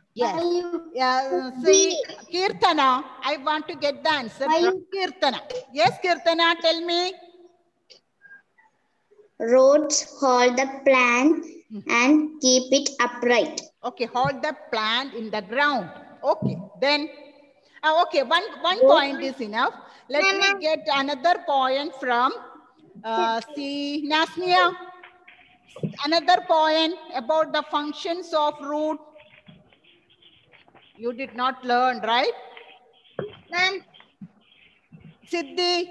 Yes. See, Kirtana, I want to get the answer from Kirtana. Yes, Kirtana, tell me. Roots hold the plant and keep it upright. Okay, hold the plant in the ground. Okay, then, okay, one point is enough. Let me get another point from, see, Nasmia. Another point about the functions of root. You did not learn, right? Ma'am. Siddhi.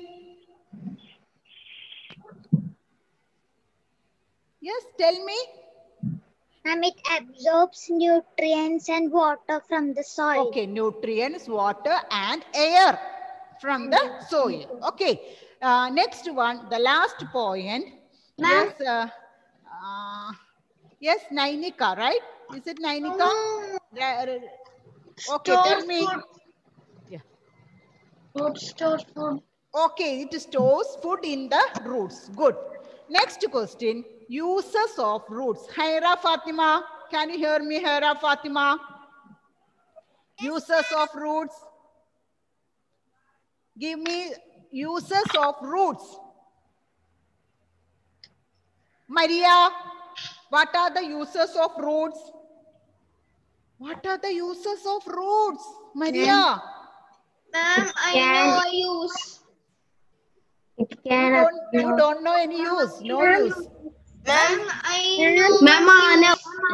Yes, tell me. Ma'am, it absorbs nutrients and water from the soil. Okay, nutrients, water and air from the soil. Okay, next one, the last point. Yes, yes, Nainika, right? Is it Nainika? Okay, tell me. Yeah. Root stores food. Okay, it stores food in the roots. Good. Next question, uses of roots. Haira Fatima, can you hear me, Haira Fatima? Uses of roots. Give me uses of roots. Maria, what are the uses of roots? What are the uses of roots? Maria. Ma'am, I know use. It can You don't know any use. No use. Ma'am, I know. Ma'am,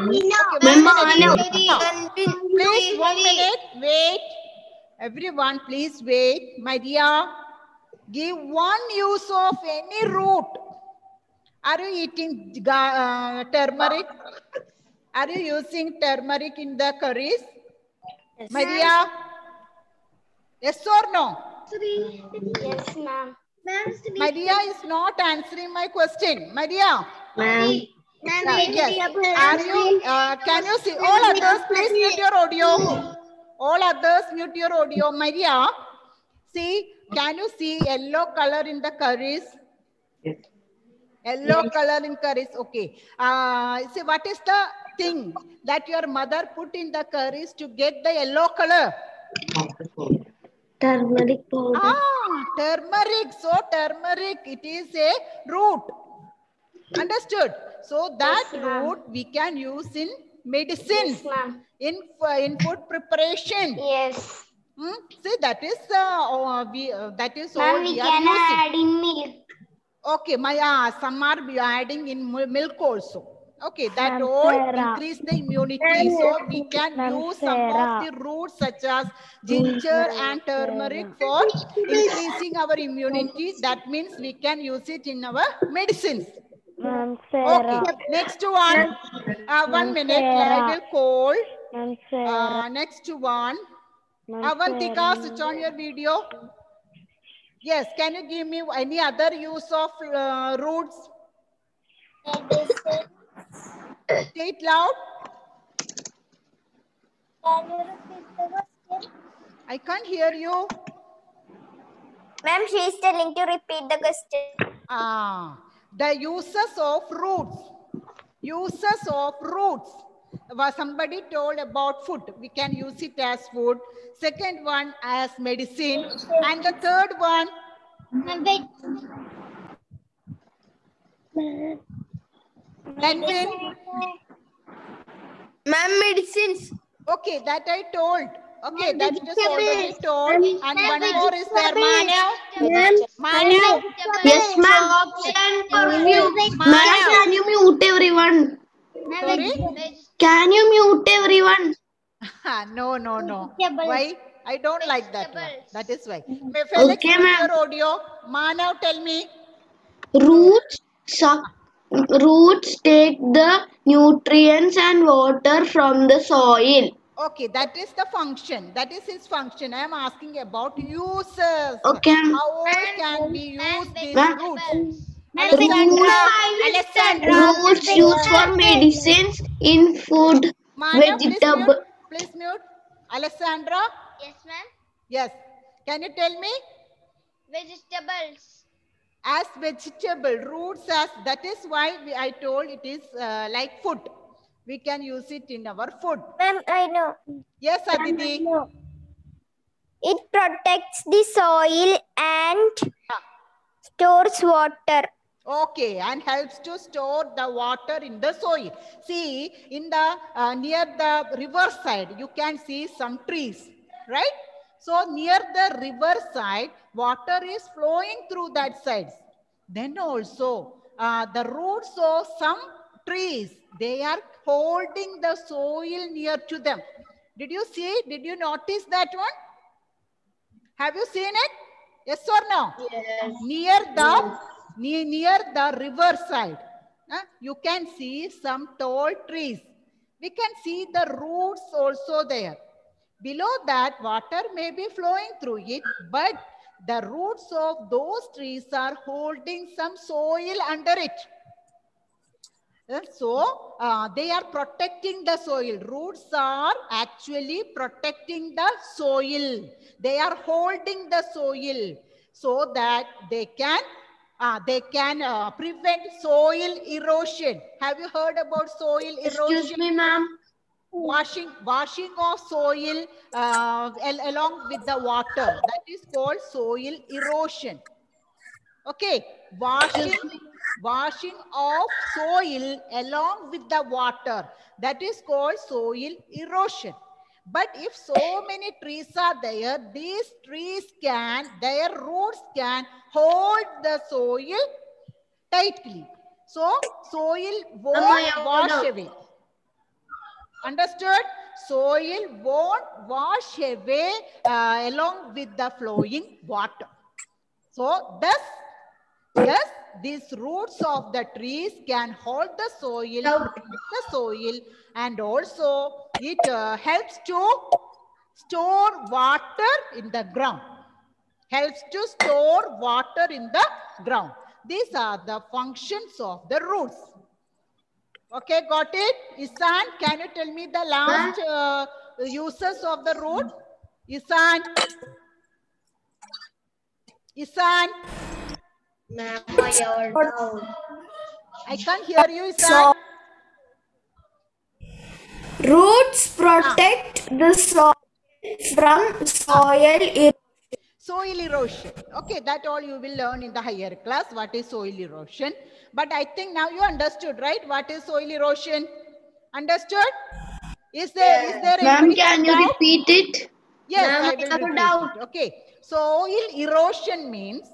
Please, 1 minute. Wait. Everyone, please wait. Maria, give one use of any root. Are you eating turmeric? Are you using turmeric in the curries? Yes. Maria? Yes or no? Yes, ma'am. Maria is not answering my question. Maria? Ma'am. Yes. Are you, can you see? All others, please mute your audio. All others, mute your audio. Maria, see, can you see yellow color in the curries? Yes. Yellow color in curries, okay. See, what is the thing that your mother put in the curries to get the yellow color? Turmeric powder. Turmeric. So turmeric, it is a root. Understood? So that root we can use in medicines, in food preparation. Yes. See, that is all we are using. Add in milk. Okay, some are adding in milk also. Okay, that all increase the immunity. So we can use some of the roots such as ginger and turmeric for increasing our immunity. That means we can use it in our medicines. Okay, next one. 1 minute, I will call. Next one. Avantika, switch on your video. Yes, can you give me any other use of roots? Say it loud. Can you repeat the question? I can't hear you. Ma'am, she is telling to repeat the question. The uses of roots. Uses of roots. Somebody told about food. We can use it as food. Second one as medicine. And the third one. Ma'am, medicines. Okay, that I told. Okay, that is already told. And one more is there, Manav. Manav. Yes, ma'am. Ma'am, can you mute everyone? Sorry? Can you mute everyone? No. Why? I don't like that one. That is why. Felix, Okay, mute your audio. Manav, tell me. Roots take the nutrients and water from the soil. Okay, that is the function. That is his function. I am asking about uses. Okay. How can we use these roots? Roots used for medicines in food, Manav, vegetable. Please mute. Alessandra? Yes, ma'am. Yes. Can you tell me? Vegetables. As vegetable, roots as, that is why I told it is like food. We can use it in our food. Ma'am, I know. Yes, Aditi. No. It protects the soil and stores water. Okay, and helps to store the water in the soil. See, in the near the river side, you can see some trees, right? So near the river side, water is flowing through that side. Then also, the roots of some trees, they are holding the soil near to them. Did you see? Did you notice that one? Have you seen it? Yes or no? Yes. Near the river side, you can see some tall trees. We can see the roots also there. Below that, water may be flowing through it, but the roots of those trees are holding some soil under it. So, they are protecting the soil. Roots are actually protecting the soil. They are holding the soil so that they can prevent soil erosion. Have you heard about soil erosion? Excuse me, ma'am. Washing of soil along with the water. That is called soil erosion. Okay, washing of soil along with the water. That is called soil erosion. But if so many trees are there, these trees their roots can hold the soil tightly. So soil won't wash away. Understood? Soil won't wash away along with the flowing water. So thus, these roots of the trees can hold the soil, and also it helps to store water in the ground. Helps to store water in the ground. These are the functions of the roots. Okay, got it? Isan, can you tell me the last uses of the root? Isan. Ma'am, I can't hear you, Isan. Roots protect the soil from soil erosion. Soil erosion. Okay, that all you will learn in the higher class. What is soil erosion? But I think now you understood, right? What is soil erosion? Understood? Is there ma'am, can you repeat it? Yes, I will repeat it. Okay. Soil erosion means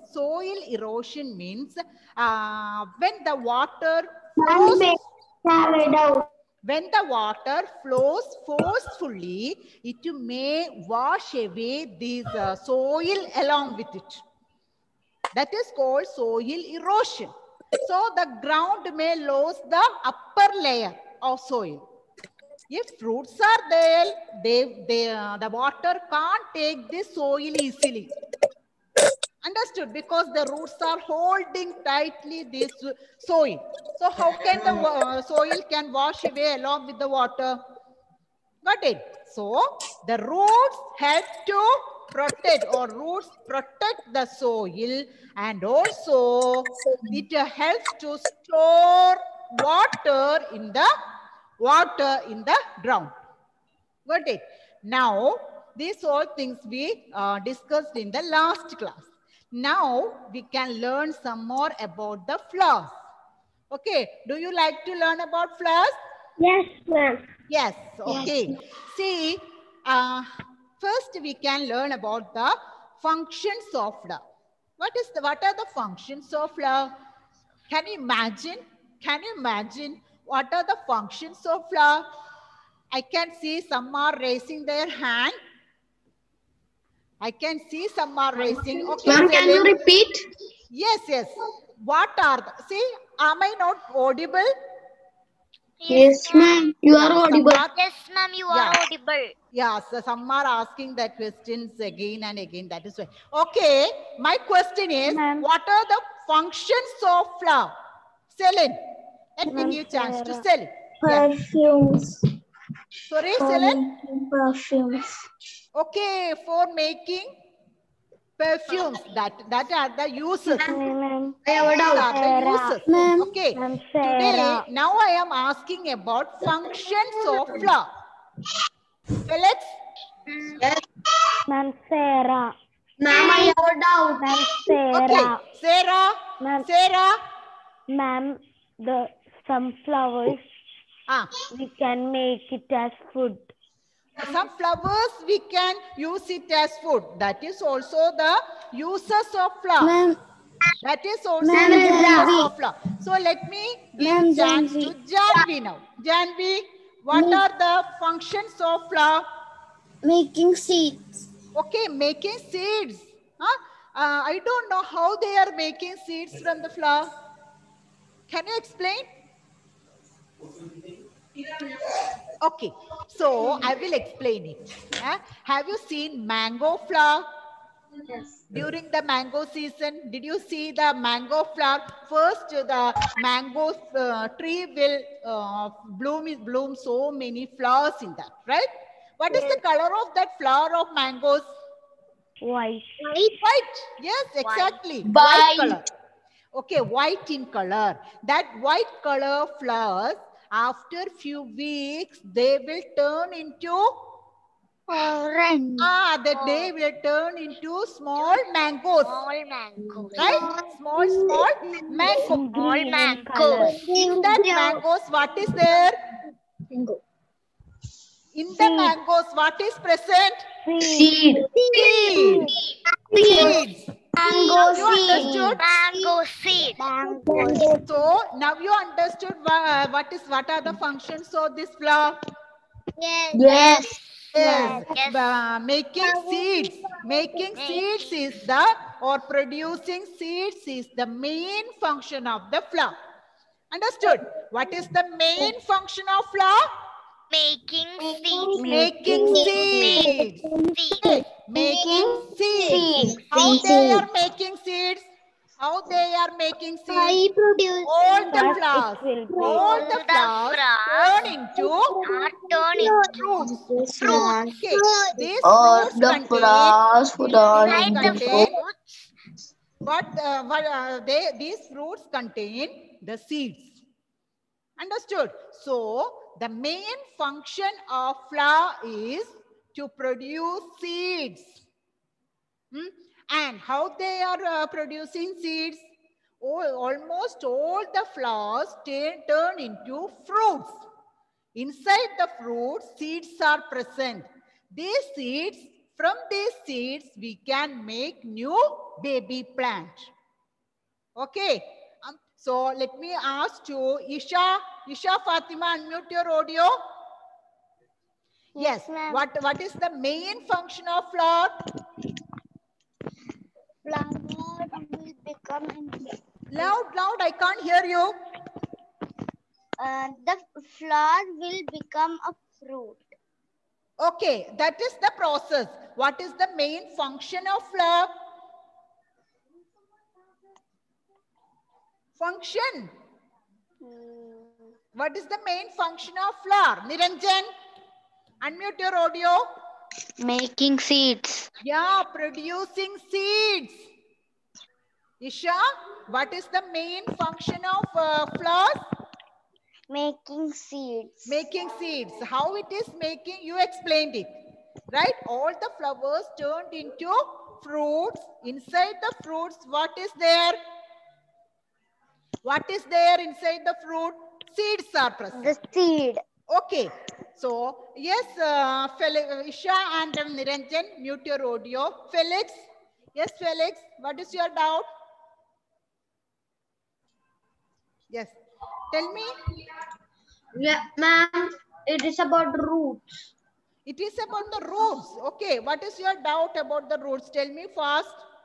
when the water flows, when the water flows forcefully, it may wash away this soil along with it. That is called soil erosion. So the ground may lose the upper layer of soil. If roots are there, the water can't take the soil easily. Understood? Because the roots are holding tightly this soil. So how can the soil can wash away along with the water? Got it? So the roots help to protect, or roots protect the soil, and also it helps to store water in the ground. Got it? Now, these all things we discussed in the last class. Now, we can learn some more about the flowers. Okay, do you like to learn about flowers? Yes, ma'am. Yes, okay. Yes. See, first we can learn about the functions of flower. What are the functions of flower? Can you imagine? What are the functions of flower? I can see some are raising their hand. Okay, ma'am, can you repeat? Yes. What are the, see, am I not audible? Yes, ma'am. You are audible. Yes, ma'am, you are audible. Yes, some are asking that questions again and again. That is why. Okay, my question is, what are the functions of flower? Selin, let me give chance to Selin. Perfumes. Yes. Sorry, Selin? Perfumes. Okay, for making perfumes. That are the uses. Ma'am. I have a These doubt. are the uses. Ma'am. Okay. Ma'am, Today, Sarah. now I am asking about functions of flower. Felix? Yes. Ma'am, Sarah. Ma'am, I have a doubt. Ma'am, Okay. Sarah. Sarah? Ma'am. Sarah? Ma'am, the some flowers Ah. we can make it as food. Some flowers we can use it as food. That is also the uses of flower. Ma'am, That is also Ma'am, the uses Janvi. of flower. So let me give Ma'am, chance Janvi. to Janvi now. Janvi, what Me- are the functions of flower? making seeds. Okay, making seeds. Huh? I don't know how they are making seeds from the flower. Can you explain? Okay, so I will explain it. Have you seen mango flower? Yes. During the mango season, did you see the mango flower? First, the mango tree will bloom so many flowers in that, right? What is the color of that flower of mangoes? White. White. Yes, exactly. White. White color. Okay, white in color. That white color flowers, after few weeks, they will turn into Orange. they will turn into small mangoes. Small mangoes. Right? Small mango. Green in color. In that mangoes, what is there? In the Seed. mangoes, what is present? Seed. Seed. Seeds. Mango You understood? Mango seed. Mango. So now you understood what are the functions of this flower? Yes. Yes. Yes. Yes. Making seeds. Making seeds is the, or producing seeds is the main function of the flower. Understood? What is the main function of flower? Making seeds. Making seeds. Okay. Making seeds. How they are making seeds? How they are making seeds? Produce. All the But flowers. it will All be the flowers turn into fruits. Okay. These Or fruits the flowers put on Inside the contain fruits. these fruits contain the seeds. Understood? So the main function of flower is to produce seeds. And how they are producing seeds? Almost all the flowers turn into fruits. Inside the fruits, seeds are present. From these seeds, we can make new baby plant. Okay. So let me ask you, Isha Fatima, unmute your audio. Yes. What is the main function of flower? Flower will become. Loud, I can't hear you. The flower will become a fruit. Okay, that is the process. What is the main function of flower? Function. What is the main function of flower? Niranjan, unmute your audio. Making seeds. Yeah, producing seeds. Isha, what is the main function of flowers? Making seeds. Making seeds. How it is making? You explained it. Right? All the flowers turned into fruits. Inside the fruits, what is there? What is there inside the fruit? Seeds are present. The seed. Okay. So, yes, Isha and Niranjan, mute your audio. Felix. Yes, Felix. What is your doubt? Yes. Tell me. Yeah, ma'am, it is about roots. It is about the roots. Okay. What is your doubt about the roots? Tell me fast.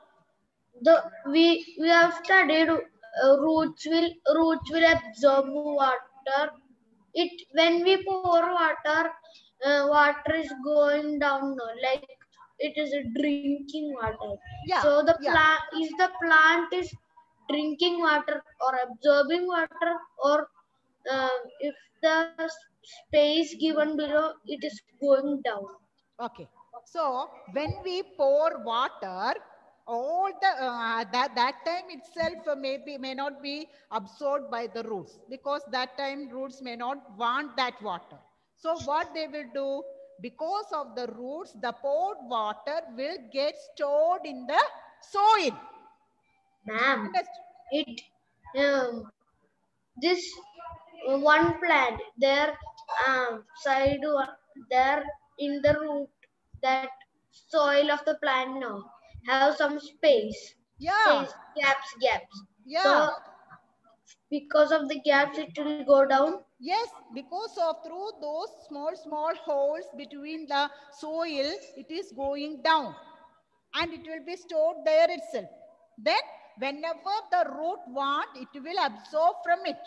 We have studied roots will absorb water. When we pour water, water is going down like it is a drinking water. Yeah. So the plant is drinking water or absorbing water, or if the space given below, it is going down. Okay. So when we pour water, all the that time itself may not be absorbed by the roots, because that time roots may not want that water. So what they will do, because of the roots, the poured water will get stored in the soil. Ma'am, it this one plant there side there in the root, that soil of the plant now have some space. Yeah. Gaps. Yeah. So because of the gaps, it will go down. Yes, because of through those small holes between the soil, it is going down and it will be stored there itself. Then whenever the root want, it will absorb from it.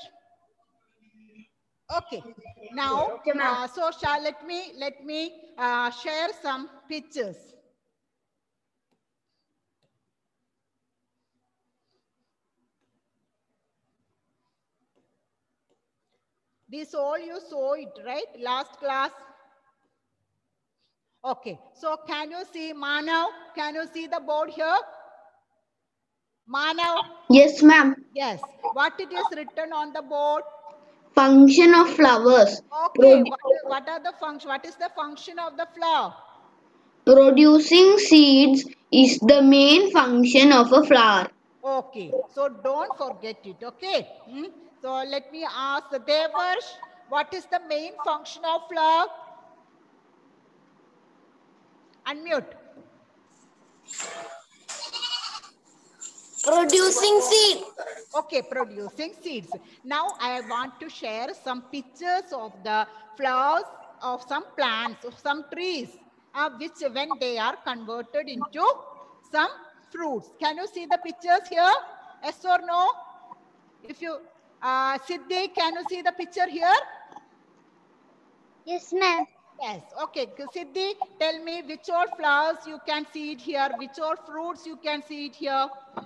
Okay. Now, Okay, so let me share some pictures. This all you saw it, right? Last class. Okay. So can you see, Manav? Can you see the board here? Manav? Yes, ma'am. Yes. What it is written on the board? Function of flowers. Okay. What are the function? What is the function of the flower? Producing seeds is the main function of a flower. Okay. So don't forget it. Okay. So let me ask Devarsh, what is the main function of flower? Unmute. Producing seed. Okay, producing seeds. Now I want to share some pictures of the flowers of some plants, of some trees, which when they are converted into some fruits. Can you see the pictures here? Yes or no? If you, Siddhi, can you see the picture here? Yes, ma'am. Yes. Okay. Siddhi, tell me which all flowers you can see it here, which all fruits you can see it here.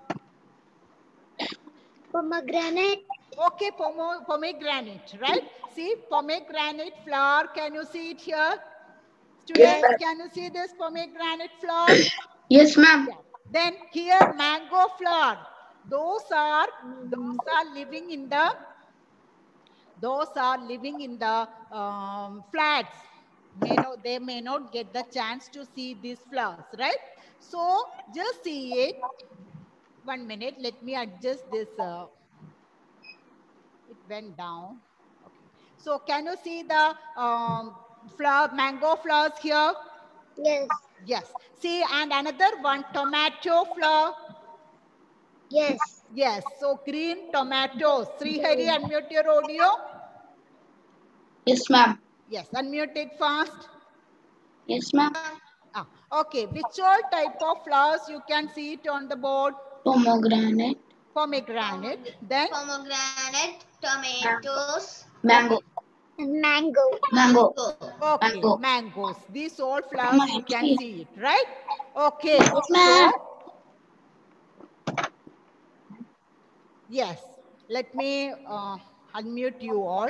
Pomegranate. Okay, pomegranate, right? See, pomegranate flower. Can you see it here? Students, can you see this pomegranate flower? Yes, ma'am. Yeah. Then here, mango flower. Those are living in the flats. They may not get the chance to see these flowers, right? So just see it. 1 minute. Let me adjust this. It went down. Okay. So can you see the mango flowers here? Yes. Yes. See, and another one, tomato flower. Yes. Yes. So green tomatoes. Srihari, unmute your audio. Yes, ma'am. Yes. Unmute it fast. Yes, ma'am. Okay. Which all type of flowers you can see it on the board? Pomegranate. Pomegranate. Then? Pomegranate, tomatoes, Mango. And mango. Mango. Okay, Mango. mangoes. These all flowers you can see it, right? Okay. Yes, ma'am. Yes. Let me unmute you all.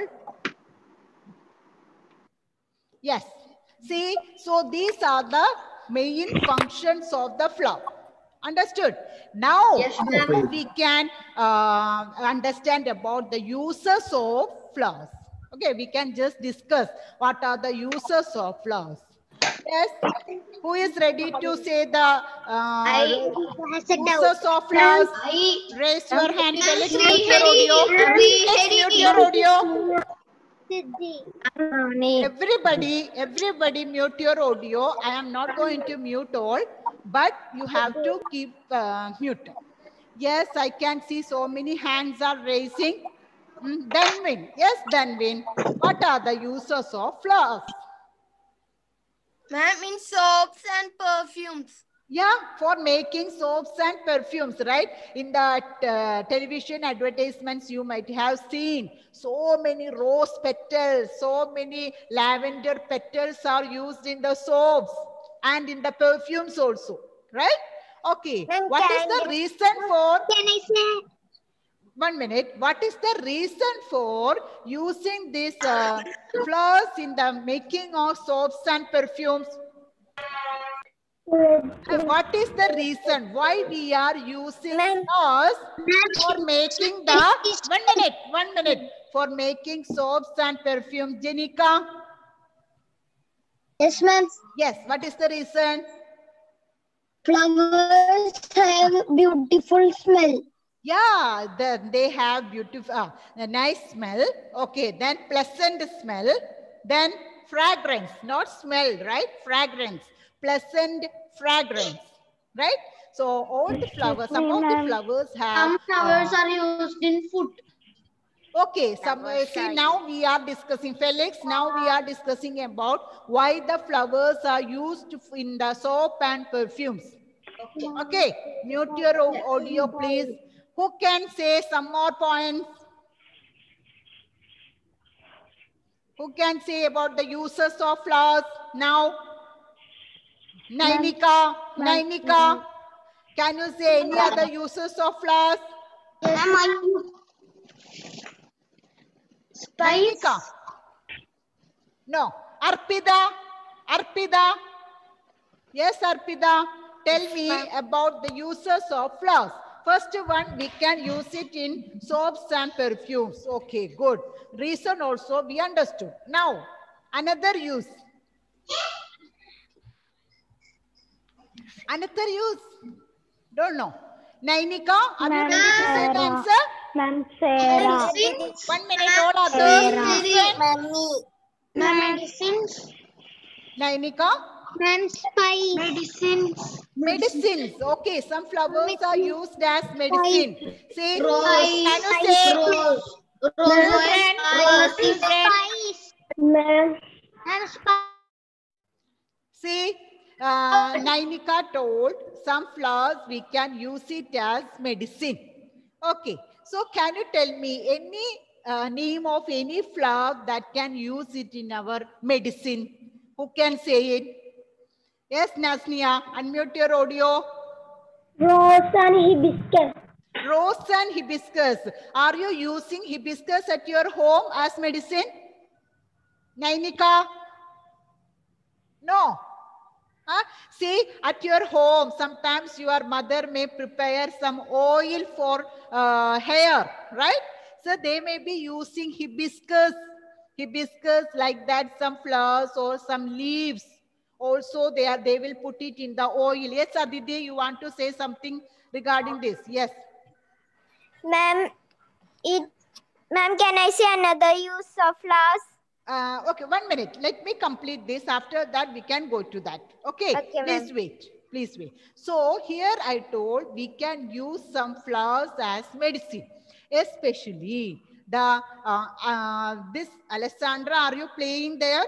Yes. See, so these are the main functions of the flower. Understood? Now, yes, we can understand about the uses of flowers. Okay, we can just discuss what are the uses of flowers. Yes. Who is ready to say the uses of flowers? Raise your hand. Let's mute your audio. Let's mute your audio. Everybody mute your audio. I am not going to mute all, but you have to keep mute. Yes, I can see so many hands are raising. Danvin. Yes, Danvin. What are the uses of flowers? Ma'am, in soaps and perfumes. Yeah, for making soaps and perfumes, right? In the television advertisements, you might have seen so many rose petals, so many lavender petals are used in the soaps and in the perfumes also, right? Okay, what is the reason for... Can I say? 1 minute. What is the reason for using these flowers in the making of soaps and perfumes? What is the reason why we are using flowers for making the 1 minute for making soaps and perfume? Jenika? Yes, ma'am. Yes, what is the reason? Flowers have beautiful smell. Yeah, they have beautiful, a nice smell. Okay, then pleasant smell. Then fragrance, not smell, right? Fragrance, pleasant fragrance, right? So all the flowers, some of the flowers have. Some flowers are used in food. Okay, see now we are discussing, Felix, now we are discussing about why the flowers are used in the soap and perfumes. Okay, mute your audio, please. Who can say some more points? Who can say about the uses of flowers now? Nainika, Nainika, can you say any other uses of flowers? Nainika? No. Arpida, Arpida. Yes, Arpida, tell me about the uses of flowers. First one, we can use it in soaps and perfumes. Okay, good. Reason also we understood. Now, another use. Another use. Don't know. Nainika, are you ready to say the answer? Ma'am, Sarah. 1 minute, all others. Medicines. Nainika? Ma'am, spice. Medicines. Medicines. Okay, some flowers are used as medicine. See, Rose. can you say? Rose. Children, Spice. Ma'am. Ma'am, spice. See, Nainika told some flowers we can use it as medicine. Okay, so can you tell me any name of any flower that can use it in our medicine? Who can say it? Yes, Nasnia, unmute your audio. Rose and hibiscus. Rose and hibiscus. Are you using hibiscus at your home as medicine? Nainika? No. Huh? See, at your home, sometimes your mother may prepare some oil for hair, right? So they may be using hibiscus like that, some flowers or some leaves. Also, they will put it in the oil. Yes, Aditi, you want to say something regarding this? Yes. Ma'am, can I say another use of flowers? Okay, 1 minute. Let me complete this. After that, we can go to that. Okay, please wait. Please wait. So here I told we can use some flowers as medicine, especially the this Alessandra. Are you playing there?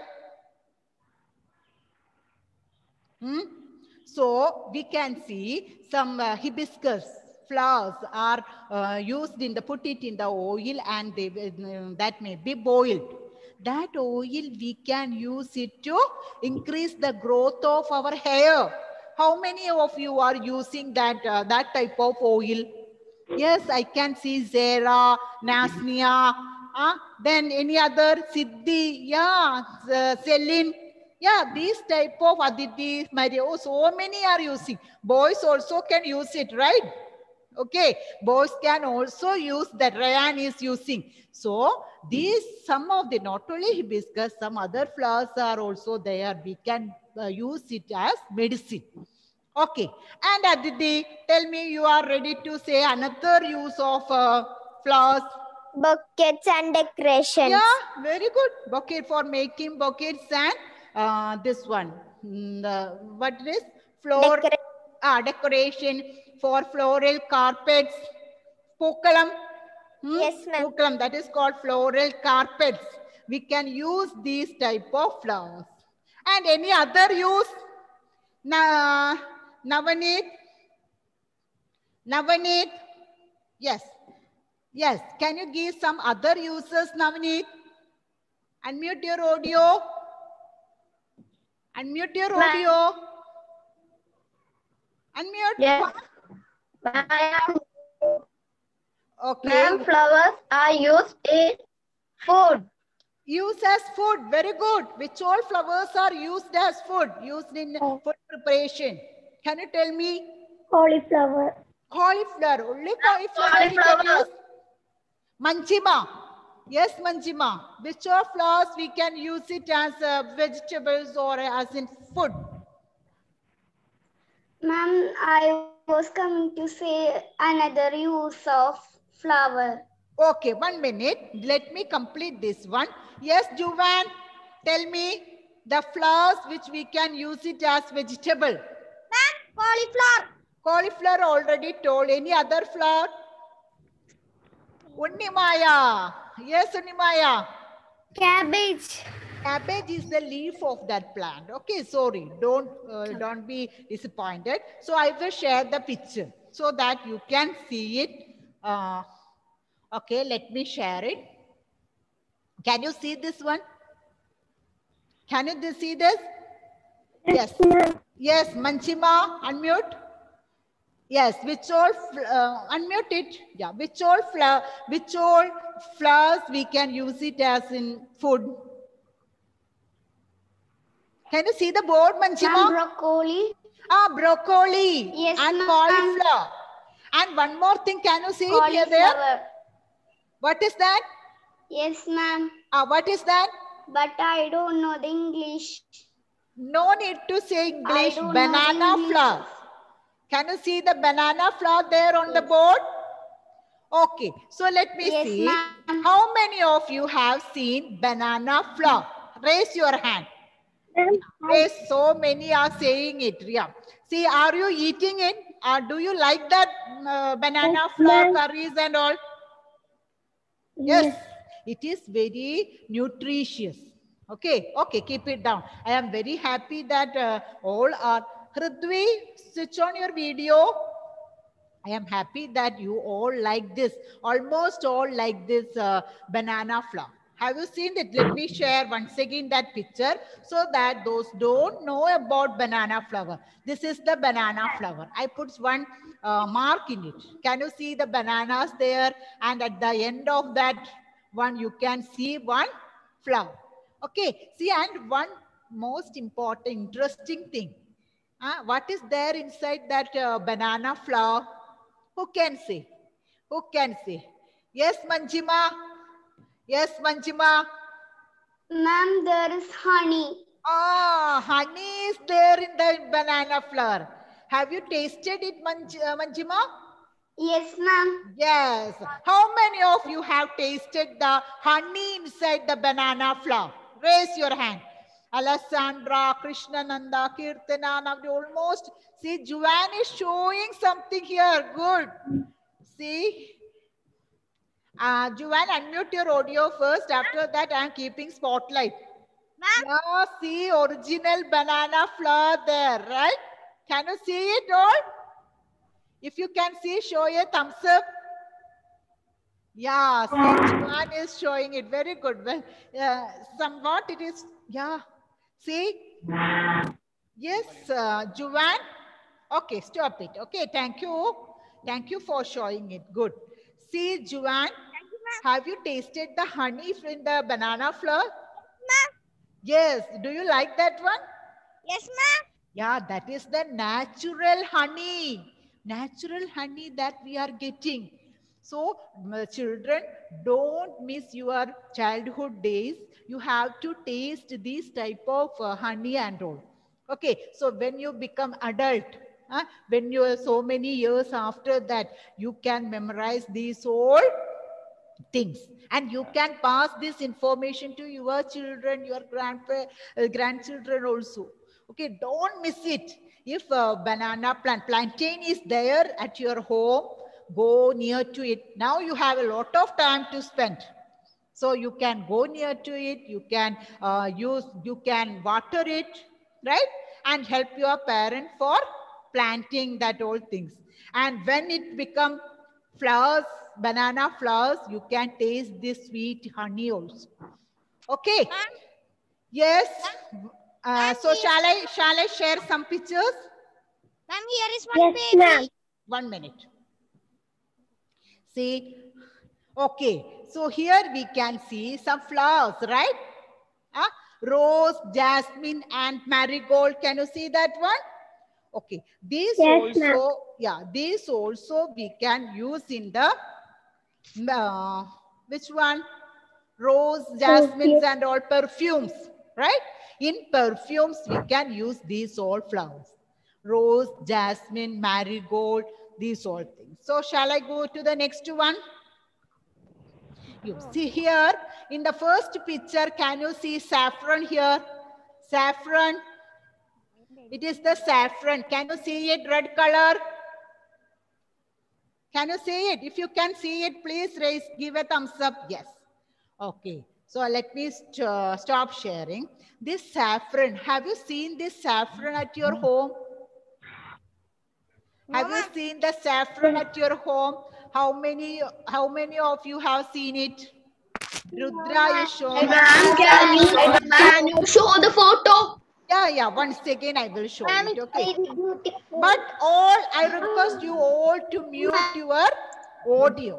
So we can see some hibiscus flowers are used in the, put it in the oil and they that may be boiled. That oil we can use it to increase the growth of our hair. How many of you are using that that type of oil? Yes, I can see Zara, Nasnia, then any other, Siddhi, yeah, Celine. Yeah, these type of Aditi, Maria, oh, so many are using. Boys also can use it, right? Okay, boys can also use that. Ryan is using. So these, some of the, not only hibiscus, some other flowers are also there. We can use it as medicine. Okay, and Aditi, tell me, you are ready to say another use of flowers? Buckets and decorations. Yeah, very good. Bucket for making buckets and this one. What is floor? Decoration for floral carpets. Pookalam. Yes, ma'am. Pookalam, that is called floral carpets. We can use these type of flowers. And any other use? Navaneet? Navaneet? Yes. Yes. Can you give some other uses, Navaneet? Unmute your audio. Unmute your audio. Unmute. Yes. Okay. Ma'am, flowers are used in food. Use as food. Very good. Which all flowers are used as food? Used in food preparation. Can you tell me? Cauliflower. Cauliflower. Only cauliflower we can use. Manjima. Yes, Manjima. Which all flowers we can use it as vegetables or as in food? Ma'am, I was coming to say another use of flower. Okay, 1 minute. Let me complete this one. Yes, Juvan, tell me the flowers which we can use it as vegetable. Ma'am, cauliflower. Cauliflower already told. Any other flower? Unnimaya. Yes, Unnimaya. Cabbage. Cabbage is the leaf of that plant. Okay, sorry. Don't be disappointed. So I will share the picture so that you can see it. Okay, let me share it. Can you see this one? Can you see this? Yes. Yes, Manchima, unmute. Yes, which all unmute it. Yeah, which all flowers we can use it as in food. Can you see the board, Manchima? Broccoli. Ah, broccoli. Yes, and cauliflower. And one more thing, can you see it here there? What is that? Yes, ma'am. What is that? But I don't know the English. No need to say English. Banana flower. Can you see the banana flower there on the board? Okay, so let me see. How many of you have seen banana flower? Raise your hand. Raise, so many are saying it. Yeah. See, are you eating it? Do you like that banana flower curries and all? Yes, it is very nutritious. Okay, okay, keep it down. I am very happy that all are. Hrithvi, switch on your video. I am happy that you all like this, almost all like this banana flower. Have you seen it? Let me share once again that picture so that those don't know about banana flower. This is the banana flower. I put one mark in it. Can you see the bananas there? And at the end of that one, you can see one flower. Okay, see, and one most important, interesting thing. What is there inside that banana flower? Who can say? Who can say? Yes, Manjima. Yes, Manjima. Ma'am, there is honey. Ah, honey is there in the banana flower. Have you tasted it, Manjima? Yes, ma'am. Yes. How many of you have tasted the honey inside the banana flower? Raise your hand. Alessandra, Krishnananda, Kirtana, now almost. See, Juan is showing something here. Good. See. Juan, unmute your audio first. After that, I am keeping spotlight. Yeah, see, original banana flower there, right? Can you see it all? If you can see, show a thumbs up. Yeah, see, Juan is showing it. Very good. Well, somewhat it is, yeah. See? Yes, Juan. Okay, stop it. Okay, thank you. Thank you for showing it. Good. See, Juan, have you tasted the honey in the banana flower? Ma'am. Yes. Do you like that one? Yes, ma'am. Yeah, that is the natural honey. Natural honey that we are getting. So, children, don't miss your childhood days. You have to taste this type of honey and all. Okay, so when you become adult, when you are so many years after that, you can memorize these all things and you can pass this information to your children, your grandchildren also. Okay, don't miss it. If a banana plantain is there at your home, go near to it. Now you have a lot of time to spend. So you can go near to it, you can you can water it, right? And help your parent for planting that all things. And when it become flowers, banana flowers, you can taste this sweet honey also. Okay. Yes. So shall I share some pictures? Ma'am, here is one baby. 1 minute. See, okay. so here we can see some flowers, right? Rose, jasmine, and marigold. Can you see that one? Okay, these also, these also we can use in the which one? Rose, jasmines, and all perfumes, right? In perfumes, we can use these all flowers. Rose, jasmine, marigold, these all things. So shall I go to the next one? You see here in the first picture, can you see saffron here? Saffron. It is the saffron. Can you see it, red color? Can you see it? If you can see it, please give a thumbs up. Yes. Okay. So let me stop sharing. This saffron, have you seen this saffron at your home? Have you seen the saffron at your home? How many of you have seen it? Rudra is showing. Can you show the photo? Yeah. Once again, I will show it. Okay. But I request you all to mute your audio.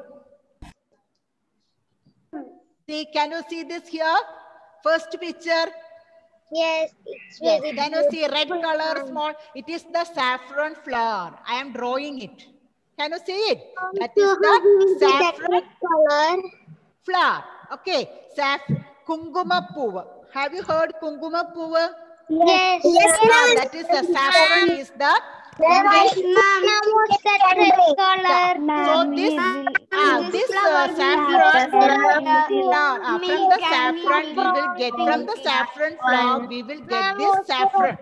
See, can you see this here? First picture. Yes, it's very Can you see red color small? It is the saffron flower. I am drawing it. Can you see it? That is the saffron color. flower. Okay. Kunguma puva. Have you heard kunguma puva? Yes. That is the saffron is the English. What's that red color? So this saffron flower, from the saffron we will get, from the saffron flower we will get this saffron.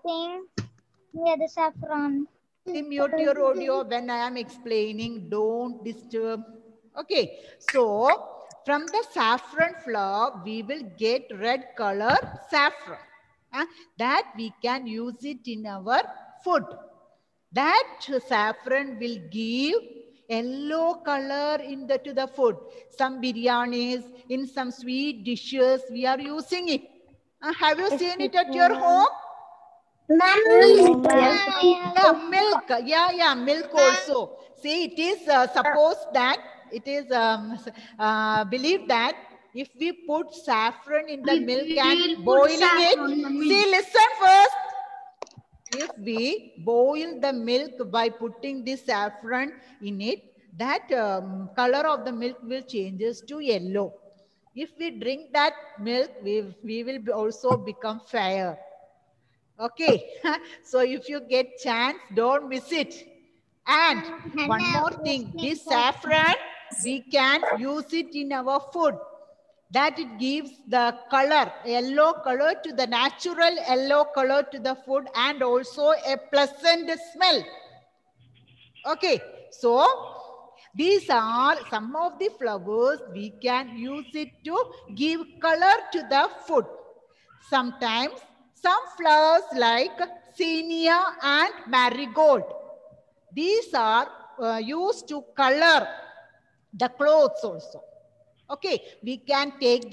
Yeah, the saffron. Mute your audio when I am explaining. Don't disturb. Okay. So from the saffron flower we will get red color saffron. That we can use it in our food. That saffron will give yellow color to the food. Some biryanis, in some sweet dishes, we are using it. Have you seen it at your home? Milk. Yeah, milk. Yeah, milk also. See, it is supposed that it is believed that if we put saffron in the milk and boiling it, see, listen first. If we boil the milk by putting this saffron in it, that color of the milk will changes to yellow. If we drink that milk, we will also become fair. Okay. So if you get chance, don't miss it. And one more thing, this saffron, we can use it in our food. That it gives the color, yellow color to the natural yellow color to the food and also a pleasant smell. Okay, so these are some of the flowers we can use it to give color to the food. Sometimes some flowers like zinnia and marigold, these are used to color the clothes also. Okay, we can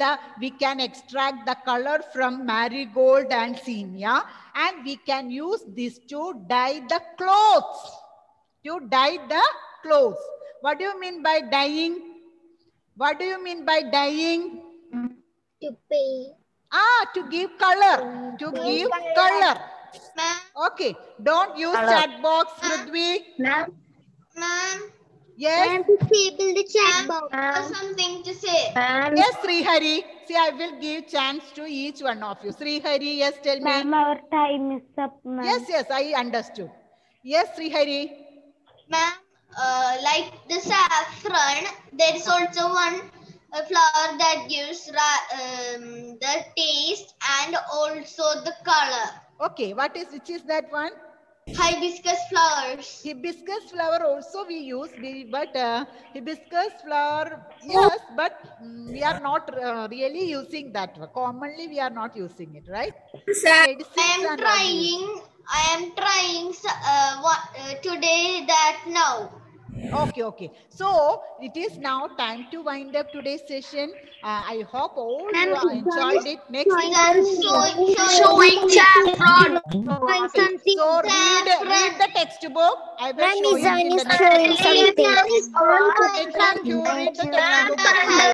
extract the color from marigold and zinnia and we can use this to dye the clothes. What do you mean by dyeing? What do you mean by dyeing? To paint. To give color. To give color. Okay, don't use chat box, Prithvi. Ma'am. Yes. Disable the chat box. I have something to say. Yes, Srihari. See, I will give chance to each one of you. Srihari, yes, tell me. Ma'am, our time is up, ma'am. Yes, I understood. Yes, Srihari. Ma'am, like the saffron, there is also one flower that gives the taste and also the color. Okay, which is that one? Hibiscus flowers. Hibiscus flower also we use, but hibiscus flower, yes, but we are not really using that. Commonly, we are not using it, right? I am trying today that now. Okay. So it is now time to wind up today's session. I hope all you enjoyed it. Next Showing saffron. So read the textbook. I will show you in the next. Showing something. Thank you. Read the textbook.